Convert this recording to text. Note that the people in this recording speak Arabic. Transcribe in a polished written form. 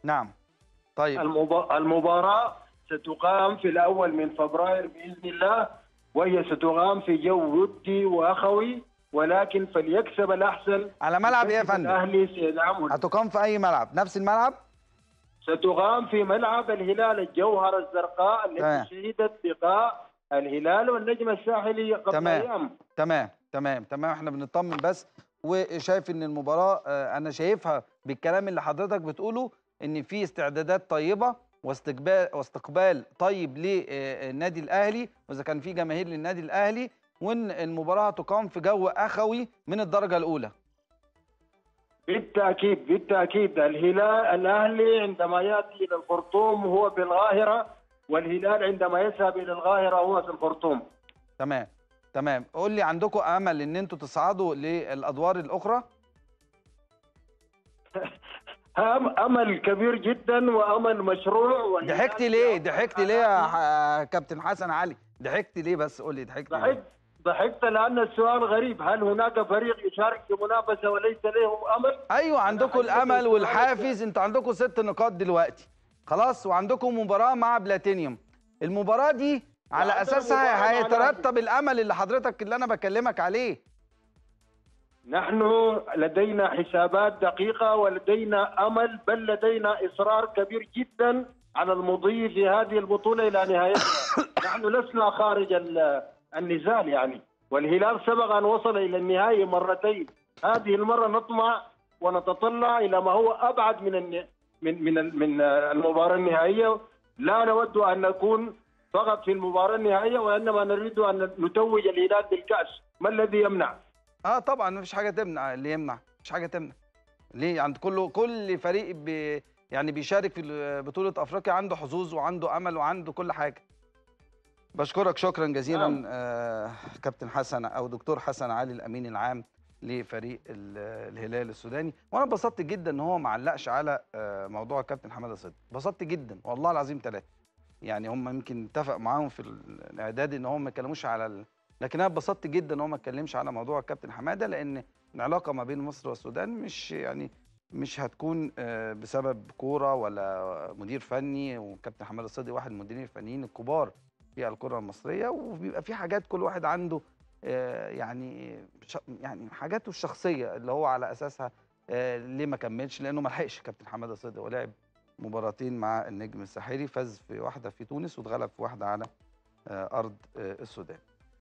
نعم. طيب. المباراة ستقام في الأول من فبراير بإذن الله، وهي ستقام في جو ودي وأخوي، ولكن فليكسب الأحسن. على ملعب ايه يا يكسب فندم؟ الأهلي سيدعمه. هتقام في اي ملعب؟ نفس الملعب؟ ستقام في ملعب الهلال الجوهرة الزرقاء تمام. التي شهدت لقاء الهلال والنجم الساحلي قبل تمام أيام. تمام تمام تمام. احنا بنطمن بس، وشايف ان المباراه انا شايفها بالكلام اللي حضرتك بتقوله ان في استعدادات طيبه واستقبال طيب للنادي الاهلي، واذا كان في جماهير للنادي الاهلي، وان المباراه تقام في جو اخوي من الدرجه الاولى. بالتأكيد بالتأكيد. الأهلي عندما يأتي إلى الخرطوم هو بالقاهرة، والهلال عندما يذهب إلى القاهرة هو في الخرطوم. تمام تمام. قول لي، عندكم امل ان انتوا تصعدوا للادوار الاخرى؟ أمل كبير جدا وأمل مشروع. ضحكت ليه؟ ضحكت ليه يا كابتن حسن علي؟ ضحكت ليه بس؟ قول لي ضحكت ليه؟ ضحكت لأن السؤال غريب، هل هناك فريق يشارك في منافسة وليس له أمل؟ ايوه عندكم الامل والحافز، انتوا عندكم 6 نقاط دلوقتي خلاص، وعندكم مباراه مع بلاتينيوم. المباراه دي على اساسها هيترتب الامل اللي انا بكلمك عليه. نحن لدينا حسابات دقيقة ولدينا أمل، بل لدينا إصرار كبير جدا على المضي في هذه البطولة إلى نهايتها. نحن لسنا خارج النزال يعني، والهلال سبق أن وصل إلى النهائي مرتين. هذه المرة نطمع ونتطلع إلى ما هو أبعد من المباراة النهائية. لا نود أن نكون فقط في المباراة النهائية، وإنما نريد أن نتوج الهلال بالكأس. ما الذي يمنع؟ طبعا مفيش حاجه تمنع. اللي يمنع مفيش حاجه تمنع. ليه؟ عند كل فريق يعني بيشارك في بطوله افريقيا عنده حظوظ وعنده امل وعنده كل حاجه. بشكرك شكرا جزيلا كابتن حسن او دكتور حسن علي الامين العام لفريق الهلال السوداني. وانا اتبسطت جدا ان هو ما علقش على موضوع الكابتن حماده صدقي. اتبسطت جدا والله العظيم 3. يعني هم يمكن اتفق معاهم في الاعداد ان هم ما يتكلموش على لكن انا اتبسطت جدا ان هو ما اتكلمش على موضوع الكابتن حماده، لان العلاقه ما بين مصر والسودان مش هتكون بسبب كوره ولا مدير فني. وكابتن حماده صدقي واحد من المديرين الفنيين الكبار في الكره المصريه، وبيبقى في حاجات كل واحد عنده يعني حاجاته الشخصيه اللي هو على اساسها ليه ما كملش، لانه ما لحقش كابتن حماده صدقي ولعب مباراتين مع النجم الساحلي، فاز في واحده في تونس واتغلب في واحده على ارض السودان.